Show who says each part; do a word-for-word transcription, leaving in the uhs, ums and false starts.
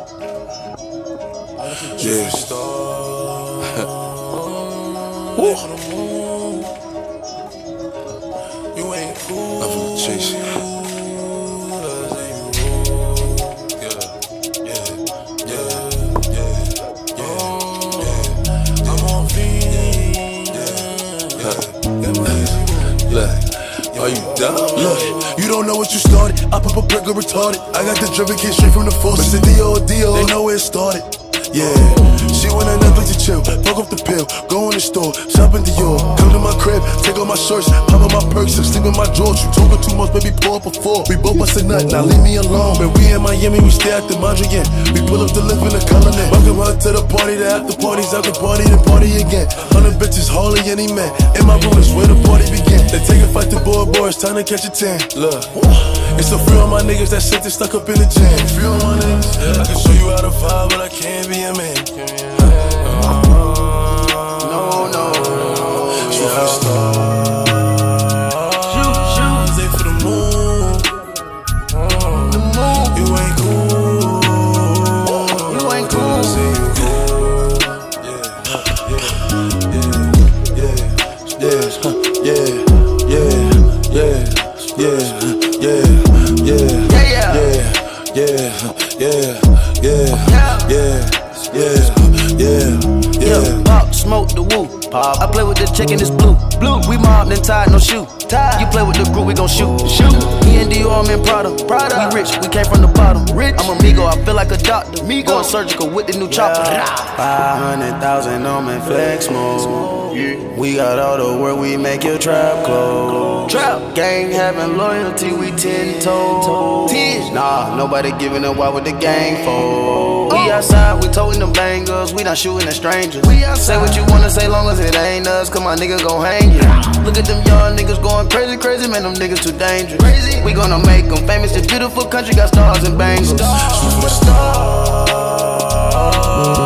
Speaker 1: Yeah. Woo. You ain't cool. I'm finna chase you. Are you dumb?
Speaker 2: Look, you don't know what you started. I pop a brick or retarded. I got the driven kid straight from the force. It's the D O D O, they know where it started. Yeah, she wanna Netflix to chill, fuck off the pill, go in the store, shop in Dior, come to my crib, take off my shirts, pop up my perks, and sleep in my drawers. You talking too much, baby, pour up a four. We both bust a nut, now leave me alone. When we in Miami, we stay at the Mondrian. We pull up the lift in the Cullinan. Welcome her to the party, the after parties, after party, then party again. Hundred bitches, hardly any man. In my room is where the party began. They take a fight to boy, boy, it's time to catch a tan. Look, it's a free on my niggas that shit that's stuck up in the jam. Free on my niggas, I can show you how to vibe, but I can't be a man.
Speaker 1: No, no, shoot for the stars, shoot, shoot, stay for the moon. The moon, you ain't cool, you ain't cool. Yeah, yeah, yeah, yeah, yeah, yeah, yeah, yeah, yeah, yeah, yeah, yeah, yeah. Yeah, yeah, yeah.
Speaker 3: Pop, smoke the woo. Pop. I play with the chicken, it's blue. Blue. We mobbed and tied, no shoe. Tied. You play with the group, we gon' shoot. Shoot. Me and Dior, I'm in Prada. Prada. We rich, we came from the bottom. Rich. I'm a Migo, I feel like a doctor. Migo. Going surgical with the new chopper.
Speaker 4: Five hundred thousand on me flex mode. We got all the work, we make your trap close.
Speaker 3: Trap.
Speaker 4: Gang having loyalty, we ten toes.
Speaker 3: Ten.
Speaker 4: Nah, nobody giving up. Why with the gang for?
Speaker 3: We outside, we toting them bangers, we not shooting at strangers.
Speaker 4: We outside.
Speaker 3: Say what you wanna say, long as it ain't us, cause my nigga gon' hang you. Look at them young niggas going crazy, crazy, man, them niggas too dangerous. Crazy. We gonna make them famous, the beautiful country got stars and bangles.
Speaker 1: Shoot for the stars.